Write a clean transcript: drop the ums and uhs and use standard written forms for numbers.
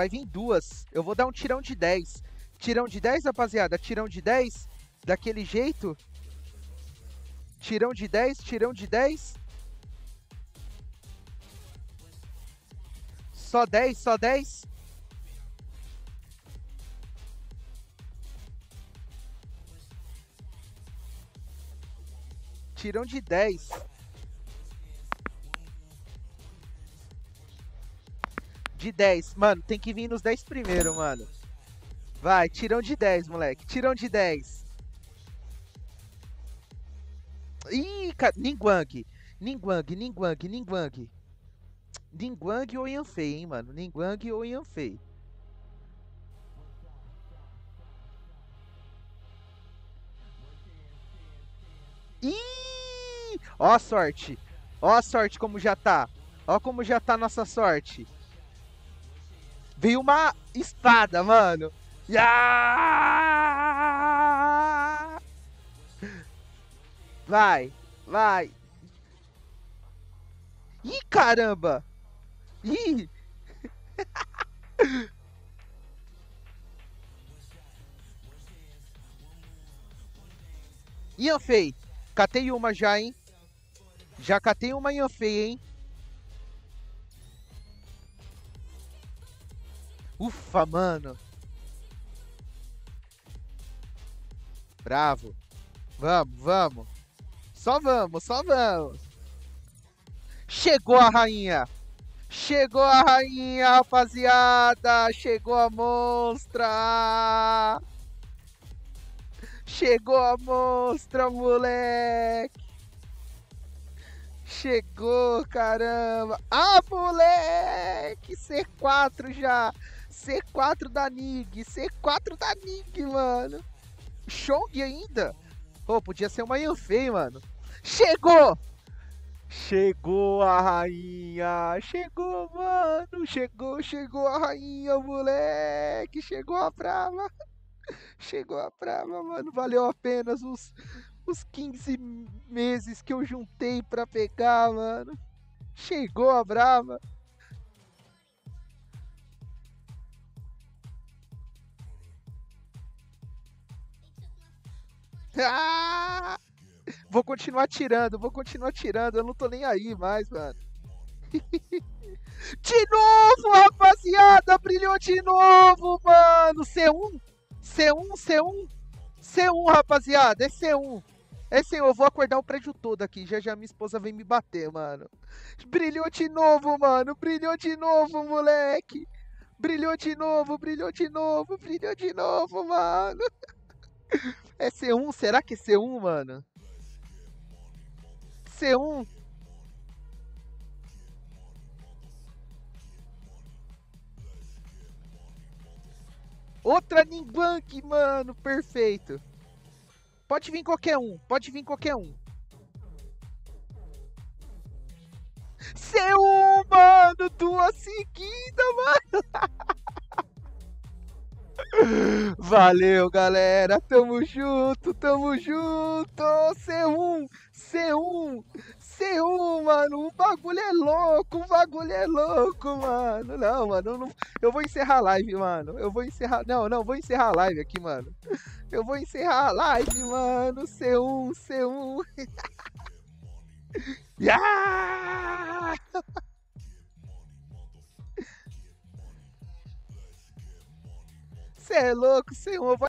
Vai vir duas. Eu vou dar um tirão de 10. Tirão de 10, rapaziada. Tirão de 10. Daquele jeito. Tirão de 10, tirão de 10. Só 10, só 10. Tirão de 10. De 10. Mano, tem que vir nos 10 primeiro, mano. Vai, tirão de 10, moleque. Tirão de 10. Ih, cara. Ningguang. Ningguang, Ningguang, Ningguang. Ningguang ou Yanfei, hein, mano. Ningguang ou Yanfei. Ih! Ó a sorte. Ó a sorte como já tá. Ó como já tá a nossa sorte. Veio uma espada, mano. Ya! Vai, vai. Ih, caramba. Ih. Yanfei. Catei uma já, hein. Já catei uma Yanfei, hein. Ufa, mano. Bravo. Vamos, vamos. Só vamos, só vamos. Chegou a rainha. Chegou a rainha, rapaziada. Chegou a monstra. Chegou a monstra, moleque. Chegou, caramba. Ah, moleque. C4 já. C4 da Nig. C4 da Nig, mano. Chong ainda? Pô, podia ser uma Yanfei, mano. Chegou! Chegou a rainha! Chegou, mano! Chegou a rainha, moleque! Chegou a brava! Chegou a brava, mano! Valeu apenas os 15 meses que eu juntei pra pegar, mano! Chegou a brava! Ah! Vou continuar tirando, eu não tô nem aí mais, mano. De novo, rapaziada, brilhou de novo, mano. C1, C1, C1, C1, rapaziada, é C1. É C1, eu vou acordar o prédio todo aqui, já já minha esposa vem me bater, mano. Brilhou de novo, mano, brilhou de novo, moleque. Brilhou de novo, brilhou de novo, brilhou de novo, mano. É C1, será que é C1, mano? C1. Outra Ningguang, mano, perfeito. Pode vir qualquer um, pode vir qualquer um. C1, mano, duas seguidas, mano. Valeu, galera, tamo junto, tamo junto. C1, C1, C1, mano, o bagulho é louco, mano. Não, mano, não, eu vou encerrar a live, mano. Eu vou encerrar, não, vou encerrar a live aqui, mano. Eu vou encerrar a live, mano. C1, C1. Yeah! Cê é louco, C1.